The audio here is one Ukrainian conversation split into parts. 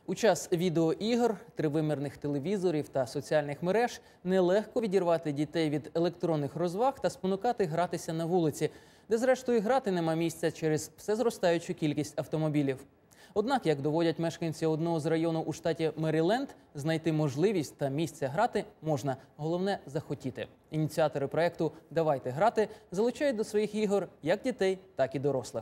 У час відеоігр, тривимірних телевізорів та соціальних мереж нелегко відірвати дітей від електронних розваг та спонукати гратися на вулиці, де зрештою грати нема місця через все зростаючу кількість автомобілів. Однак, як доводять мешканці одного з районів у штаті Меріленд, знайти можливість та місце грати можна. Головне – захотіти. Ініціатори проєкту «Давайте грати» залучають до своїх ігор як дітей, так і дорослих.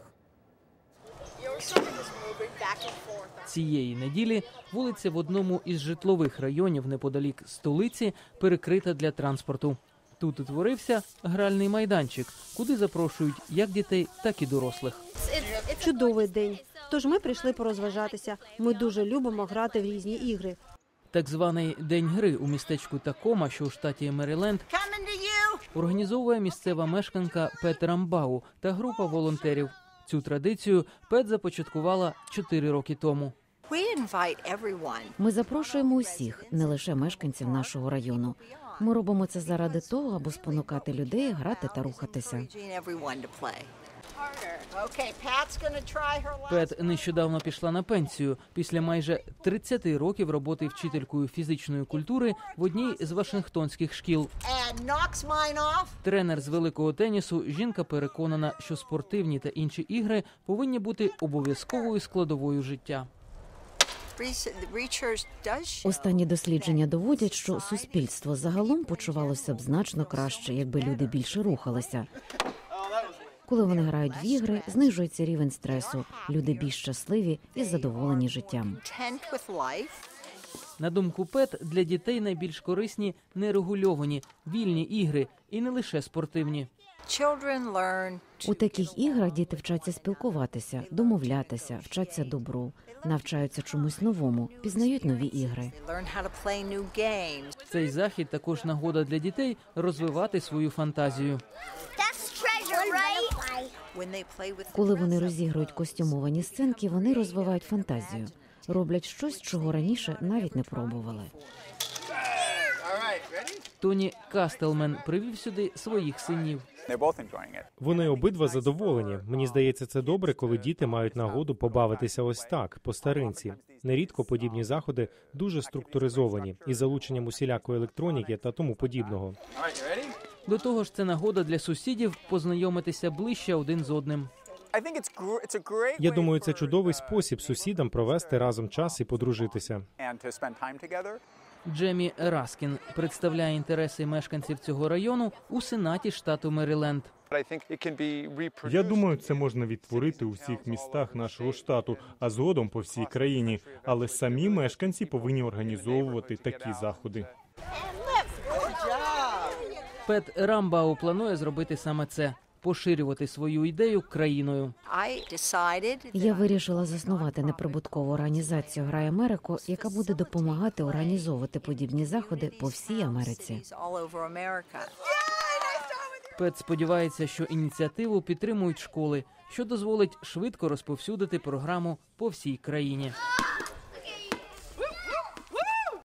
Цієї неділі вулиця в одному із житлових районів неподалік столиці перекрита для транспорту. Тут утворився гральний майданчик, куди запрошують як дітей, так і дорослих. Чудовий день. Тож ми прийшли порозважатися. Ми дуже любимо грати в різні ігри. Так званий День гри у містечку Такома, що у штаті Меріленд, організовує місцева мешканка Пет Рамбау та група волонтерів. Цю традицію Пет започаткувала 4 роки тому. Ми запрошуємо усіх, не лише мешканців нашого району. Ми робимо це заради того, аби спонукати людей грати та рухатися. Пет нещодавно пішла на пенсію після майже 30 років роботи вчителькою фізичної культури в одній з вашингтонських шкіл. Тренер з великого тенісу, жінка переконана, що спортивні та інші ігри повинні бути обов'язковою складовою життя. Останні дослідження доводять, що суспільство загалом почувалося б значно краще, якби люди більше рухалися. Коли вони грають в ігри, знижується рівень стресу, люди більш щасливі і задоволені життям. На думку Пет, для дітей найбільш корисні нерегульовані, вільні ігри і не лише спортивні. У таких іграх діти вчаться спілкуватися, домовлятися, вчаться добру, навчаються чомусь новому, пізнають нові ігри. Цей захід також нагода для дітей розвивати свою фантазію. Коли вони розігрують костюмовані сценки, вони розвивають фантазію, роблять щось, чого раніше навіть не пробували. Тоні Кастелмен привів сюди своїх синів. Вони обидва задоволені. Мені здається, це добре, коли діти мають нагоду побавитися ось так, по-старинці. Нерідко подібні заходи дуже структуризовані, із залученням усілякої електроніки та тому подібного. До того ж, це нагода для сусідів познайомитися ближче один з одним. Я думаю, це чудовий спосіб сусідам провести разом час і подружитися. Джемі Раскін представляє інтереси мешканців цього району у Сенаті штату Меріленд. Я думаю, це можна відтворити у всіх містах нашого штату, а згодом по всій країні. Але самі мешканці повинні організовувати такі заходи. Пет Рамбау планує зробити саме це – поширювати свою ідею країною. Я вирішила заснувати неприбуткову організацію «Грай Америку», яка буде допомагати організовувати подібні заходи по всій Америці. Пет сподівається, що ініціативу підтримують школи, що дозволить швидко розповсюдити програму по всій країні.